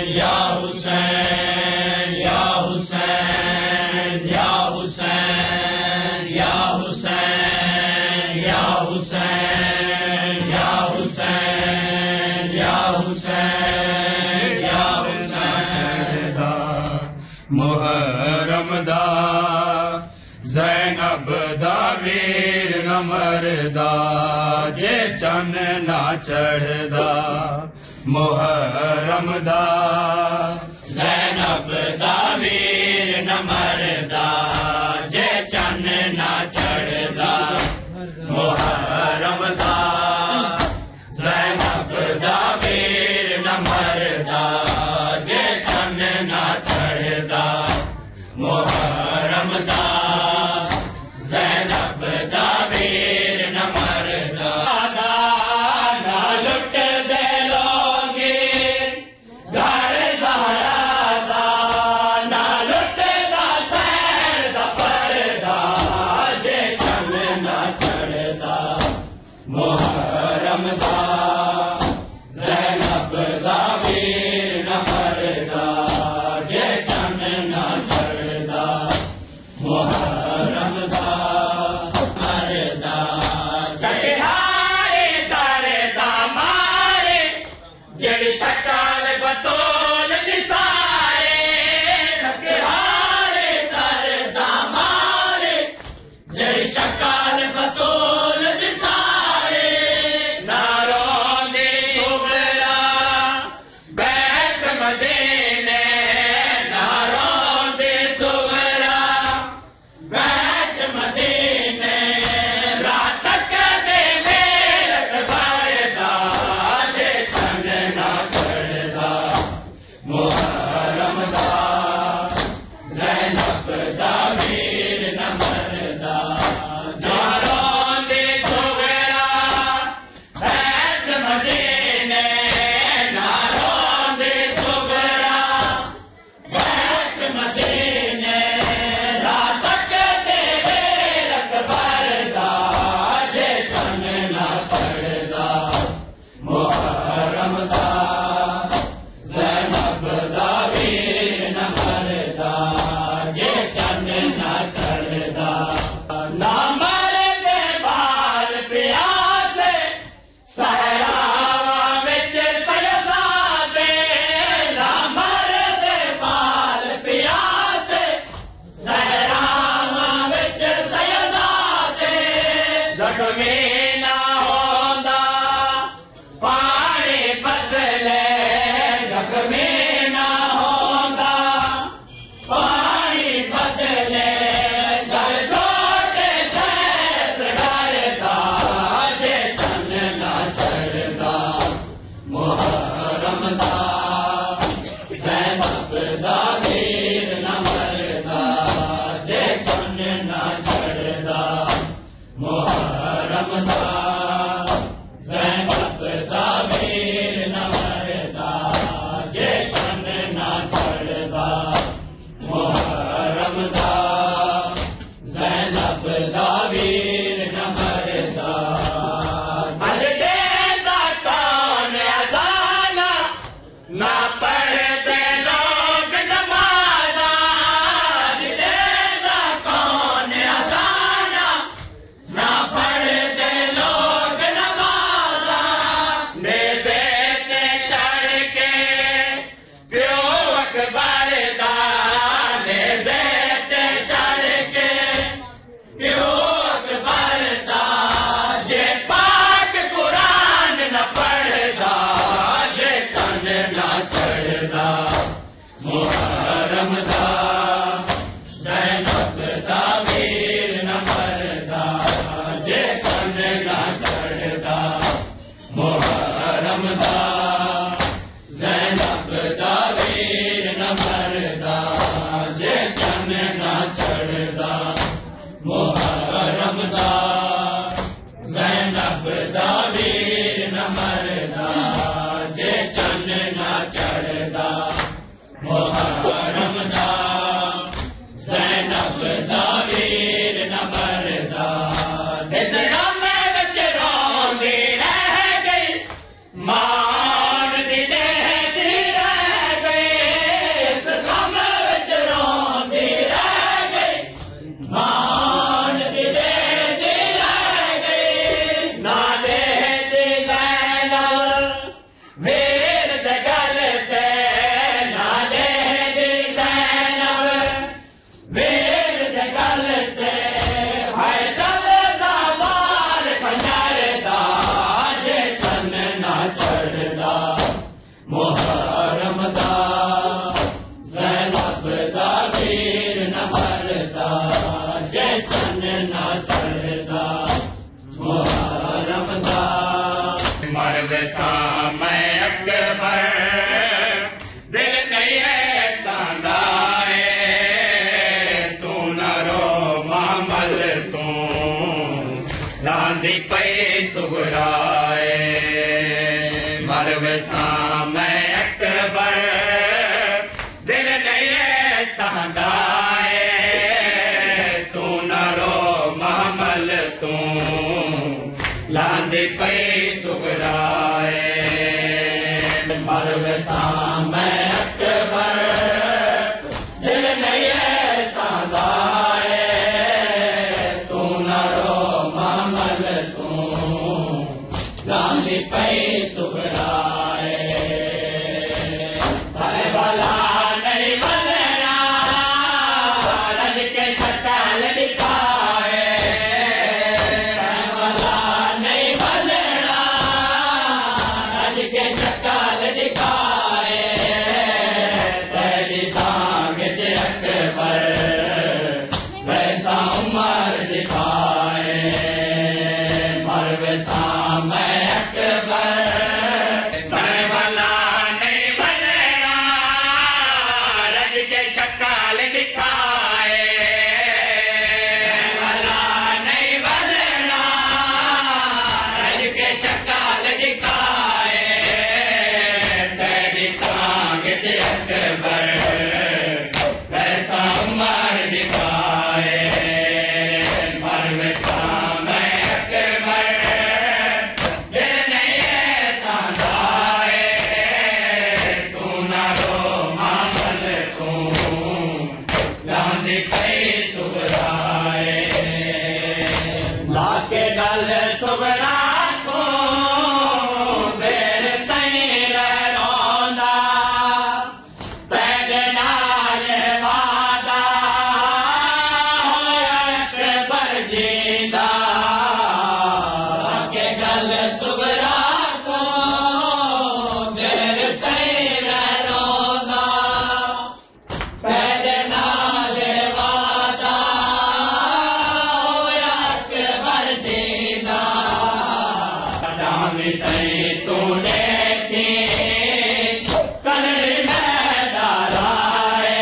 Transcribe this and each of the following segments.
या हुसैन या हुसैन या हुसैन या हुसैन या हुसैन या हुसैन या हुसैन या हुसैन दा मुहर्रम दा ज़ैनब दा वीर न मरदा जे चन ना चढ़दा मुहर्रम दा ज़ैनब दा वीर न मरदा जे चन ना चढ़दा मुहर्रम दा ज़ैनब दा वीर न मरदा जे चन ना चढ़दा मुहर्रम दा ज़ैनब दा वीर न मरदा ना लुट दे लोगे घर ज़हरा दा ना लुट दा सैर दा परदा जे चन ना चढ़दा मुहर्रम दा ज़ैनब दा वीर न मरदा जे चन ना चढ़दा मुहर्रम दा मरदा चढ़ारे तारे दा मारे जड़ी शकाल बतौल दिसारे चढ़ारे तारे दा मारे जड़ी शकाल बतौल दिसारे नारों दे उबला बैठ मदीने नारों दे सुवरा बैठ मदीने रात दे मेरठ भरदा जे चन ना चढ़दा मुहर्रम दा ज़ैनब दा वीर न मरदा नारों दे सुवरा बैठ मदीने नारों दे सुवरा बैठ मदीने रात दे मेरठ भरदा जे चन ना चढ़दा मुहर्रम दा ज़ैनब दा वीर न मरदा जे चन ना चढ़दा ना मरदे बाल प्यासे सहरावा विच सजदादे ना मरदे बाल प्यासे सहरावा विच सजदादे ज़ख्मी ना होंदा पानी बदले ज़ख्मी ना होंदा पानी बदले घर छोटे जैस डरदा जे चन ना चढ़दा मुहर्रम दा ज़ैनब दा वीर न मरदा जे चन ना चढ़दा मुहर्रम दा ज़ैनब दा वीर न मरदा जे चन ना चढ़दा मुहर्रम दा ज़ैनब दा वीर न मरदा अज देदा कौन अज़ाना ना पढ़ते लोग नमाज़ा अज देदा कौन अज़ाना ना पढ़ते लोग नमाज़ा नेज़े ते चढ़ के प्यो अकबर दा नेज़े ते चढ़ के प्यो अकबर दा जे पाक कुरान न पढ़दा जे चन ना चढ़दा मुहर्रम दा ज़ैनब दा वीर न मरदा जे चन ना चढ़दा मुहर्रम दा ज़ैनब दा वीर न मरदा जे चन ना चढ़दा मुहर्रम दा ज़ैनब दा वीर न मरदा जे चन ना चढ़दा मुहर्रम दा ज़ैनब दा वीर न मरदा इस रामे विच रोंदी रह गई मान दी रह गई सुगराए मरव मैं अकबर दिल नये सहदाए तू न रो महमल तू लांदे पे सुगराए मरव मैं अकबर दिल नये सहदाए तू न रो महमल तू लांदे पे सुगराए भला नहीं बलना रज के शक्ल दिखाए भला नहीं बलना रज के शक्ल दिखाए तेरी टांग च अकबर वैसा उमर दिखाए मर वैसा मैं अकबर लाके गल सुगरा को देर तैर रोंदा तेरे नाल वादा अकबर जींदा लाके गल सुगरा को देर तैर रोंदा तेरे नाल वादा तूने की कलड़ी में डालाए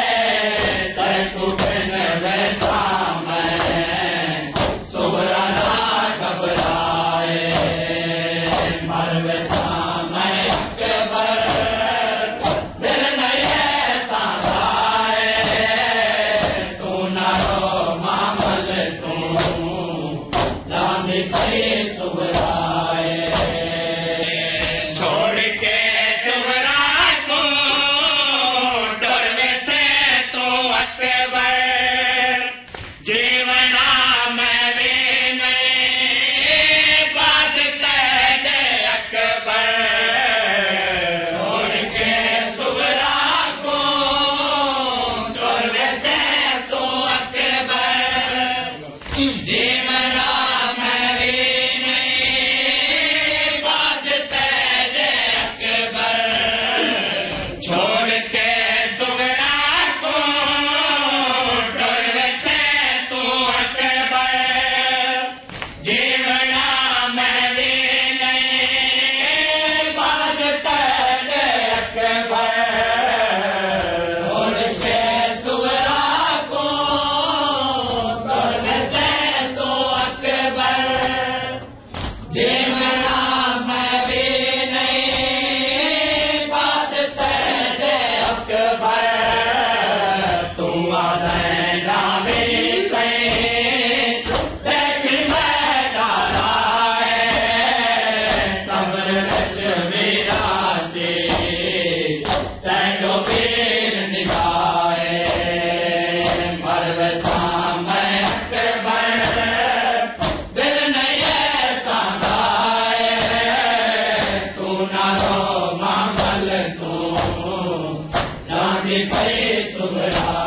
तू बिन वैसा मैं सुगरा ना घबराए मर वैसा मैं अकबर दिल नये सांधाए तू न रो मामल तू लांदी पे सुगराए पे सुगरा